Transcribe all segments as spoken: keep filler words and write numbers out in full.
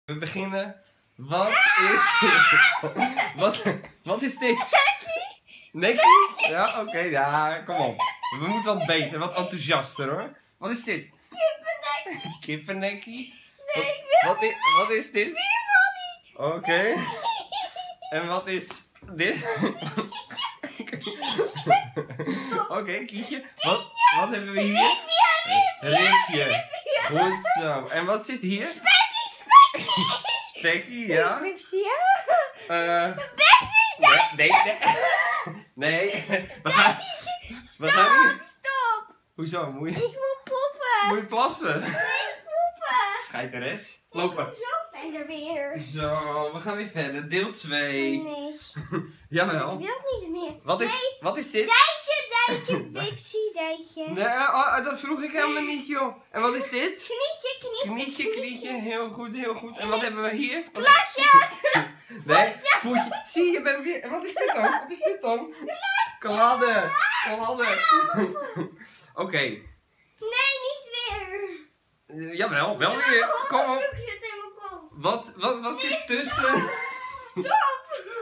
We beginnen. Wat is dit? Wat, wat is dit? Nekkie. Nekkie? Ja, oké, okay, ja, kom op. We moeten wat beter, wat enthousiaster hoor. Wat is dit? Kippennekkie. Kippennekkie? Nee, wat, ik wil wat, is, wat is dit? Spierbody. Oké. Okay. En wat is dit? Oké, okay, Kietje. Wat, wat hebben we hier? Ripje. Goed zo. En wat zit hier? Spekkie, spekkie. Spekkie, ja. Pepsi, ja? Uh, Pepsi, nee, nee, nee. We gaan, we gaan Stop, hier. stop. Hoezo? Moet je, Ik moet poepen. moet je plassen? Nee, poepen. Scheiteres. Lopen. Zo zijn er weer. Zo, we gaan weer verder. Deel twee. Nee, Jawel. ik wil het niet meer. Wat is, Nee. wat is dit? Dijtje, dijtje, Pepsi, dijtje. Nee, oh, dat vroeg ik helemaal niet, joh. En wat is dit? Knietje, knietje. Knietje, knietje. Heel goed, heel goed. En wat hebben we hier? Klasje. Nee, voetje. Zie je, ben weer. Wat is dit dan? Wat is dit dan? Kladden. Kladden. Oké. Okay. Nee, niet weer. Jawel, wel weer. Kom op. Ik zit in mijn kop. Wat, wat, wat zit tussen? Stop.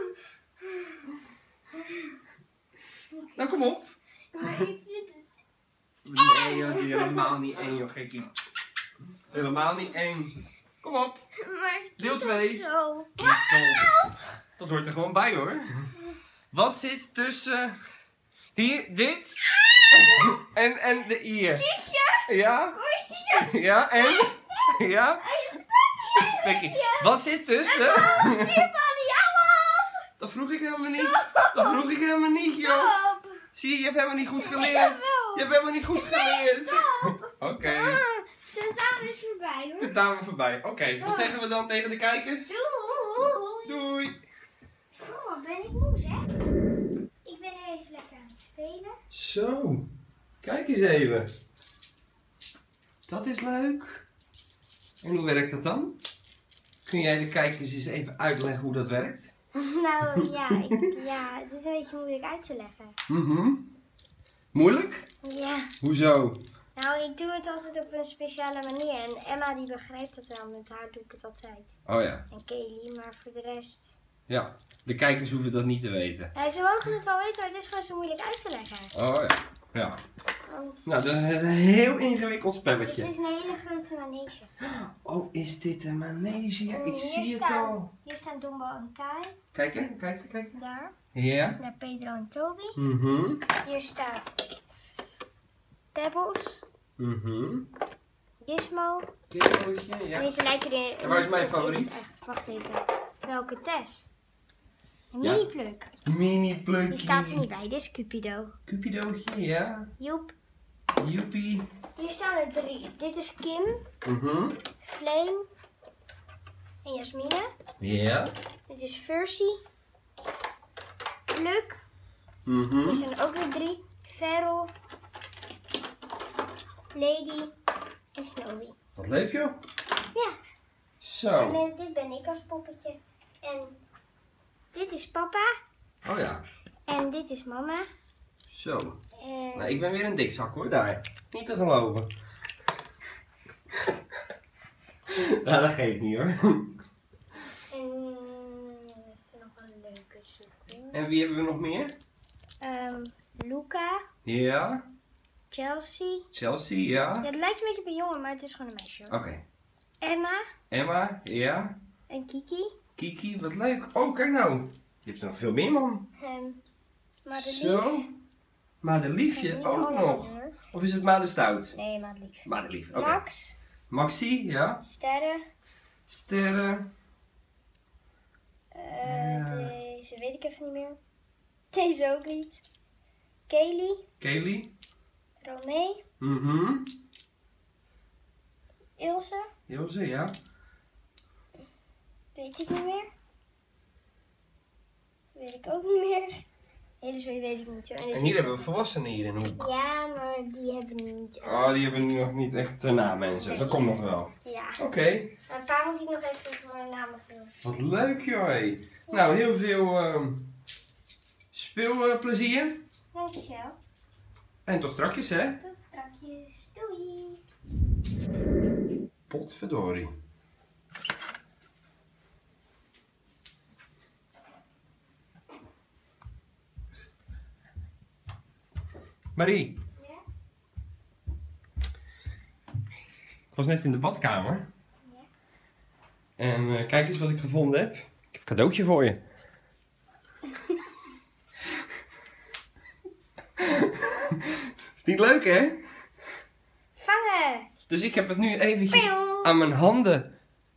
Nou, kom op. Maar ik vind het... Nee, joh, het is helemaal niet eng, joh, gekkie. Helemaal niet eng. Kom op. Maar het Deel kietelt twee. zo. Dat hoort er gewoon bij, hoor. Wat zit tussen hier, dit en, en de hier? Kietje. Ja? Koetje. Ja, en? Ja? Spekkie. Spekkie. Wat zit tussen? Spierbody, allemaal. Dat vroeg ik helemaal niet. Dat vroeg ik helemaal niet, joh. Stop. Zie je, je hebt helemaal niet goed geleerd. Je hebt helemaal niet goed geleerd. Oké. Okay. Ah, de tafel is voorbij, hoor. De dame voorbij. Oké, okay, wat zeggen we dan tegen de kijkers? Doei. Doei. Oh, ben ik moe, zeg. Ik ben er even lekker aan het spelen. Zo, kijk eens even. Dat is leuk. En hoe werkt dat dan? Kun jij de kijkers eens even uitleggen hoe dat werkt? Nou ja, ik, ja, het is een beetje moeilijk uit te leggen. Mhm. Moeilijk? Ja. Hoezo? Nou, ik doe het altijd op een speciale manier. En Emma die begrijpt dat wel, met haar doe ik het altijd. Oh ja. En Kaylee, maar voor de rest... Ja, de kijkers hoeven dat niet te weten. Ja, ze mogen het wel weten, maar het is gewoon zo moeilijk uit te leggen. Oh ja. Ja. Want Nou, dat is een heel ingewikkeld het spelletje. is een hele grote manege. Oh, is dit een manege? Ja, En ik hier zie het staan- al. Hier staan Dombo en Kai. Kijken, kijken, kijken. Daar. Ja. Naar Pedro en Toby. Mhm. Hier staat Pebbles. Mhm. Gizmo. Kippootje, ja. Deze lijken er En waar is niet mijn op in favoriet? het echt. Wacht even. Welke Tess? Een Ja. mini-pluk. Mini plukje. Die staat er niet bij. Dit is Cupido. Cupidootje, ja. Joep. Joepie. Hier staan er drie. Dit is Kim, Mhm. Flame en Jasmine. Ja. Dit is Versi. Pluk. Mhm. Hier staan er ook weer drie. Feral. Lady en Snowy. Wat leuk joh. Ja. Zo. En dit ben ik als poppetje. En dit is papa. Oh ja. En dit is mama. Zo. En Nou, ik ben weer een dikzak hoor, daar. Niet te geloven. Nou, dat geeft niet hoor. En even nog een leuke zoeken. En wie hebben we nog meer? Um, Luca, Ja. Chelsea. Chelsea, ja. Ja, het lijkt een beetje op een jongen, maar het is gewoon een meisje. Oké. Hoor. Emma Emma, ja. en Kiki. Kiki, wat leuk. Oh, kijk nou. Je hebt er nog veel meer man. En Madelief. Zo. Madeliefje Dat is niet ook allemaal, nog. hoor. Of is het Madestout? Nee, Madelief. Madelief, oké. Max, Maxi, ja. Sterren. Sterren. Uh, Ja. Deze weet ik even niet meer. Deze ook niet. Kaylee, Kaylee. Romee, Mhm. Ilse, Ilse, ja. weet ik niet meer. Weet ik ook niet meer. Deze weet ik niet zo. En, En deze- hier hebben we volwassenen hier in de hoek. Ja, maar die hebben niet. Oh, die hebben nu nog niet echt uh, namen en zo. Dat komt nog wel. Ja. Oké. Maar een paar moet ik nog even voor mijn namen vullen. Wat leuk joh. hé. Nou, heel veel uh, speelplezier. Dankjewel. En tot strakjes hè. Tot strakjes. Doei. Potverdorie. Marie. Ja? Ik was net in de badkamer. Ja. En uh, kijk eens wat ik gevonden heb. Ik heb een cadeautje voor je. Is niet leuk, hè? Vangen! Dus ik heb het nu eventjes Pew. aan mijn handen.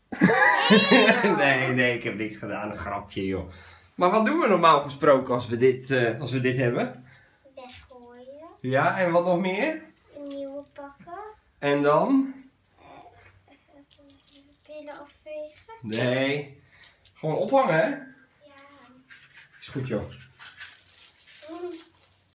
nee, nee, ik heb niks gedaan. Een grapje, joh. Maar wat doen we normaal gesproken als we dit, uh, als we dit hebben? Weggooien. Ja, en wat nog meer? Een nieuwe pakken. En dan? Pillen afvegen. Nee. Gewoon ophangen, hè? Ja. Is goed, joh.